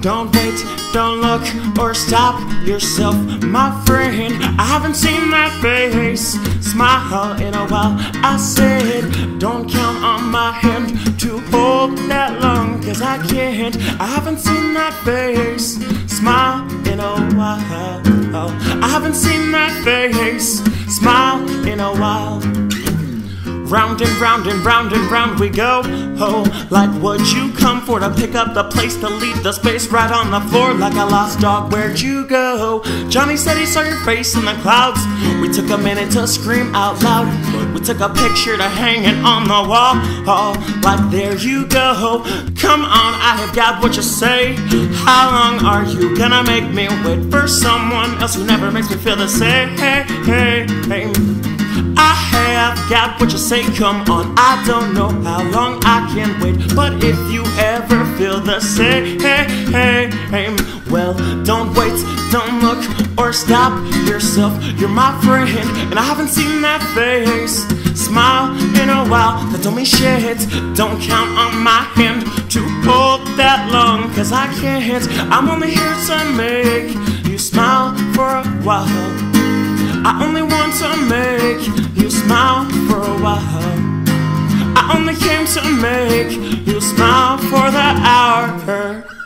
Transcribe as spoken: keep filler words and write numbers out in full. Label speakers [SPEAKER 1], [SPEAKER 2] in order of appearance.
[SPEAKER 1] Don't wait, don't look, or stop yourself, my friend. I haven't seen that face smile in a while. I said, don't count on my hand to hold that long, cause I can't. I haven't seen that face smile in a while. I haven't seen that face smile in a while. Round and round and round and round we go. Oh, like would you come for to pick up the place to leave the space right on the floor like a lost dog? Where'd you go? Johnny said he saw your face in the clouds. We took a minute to scream out loud. We took a picture to hang it on the wall. Oh, like there you go. Come on, I have got what you say. How long are you gonna make me wait for someone else who never makes me feel the same? Hey, hey, hey. I have got what you say, come on. I don't know how long I can wait, but if you ever feel the same, well, don't wait, don't look, or stop yourself. You're my friend, and I haven't seen that face smile in a while. That don't mean shit. Don't count on my hand to hold that long, cause I can't. I'm only here to make you smile for a while. I only want to make you smile for a while. I only came to make you smile for the hour.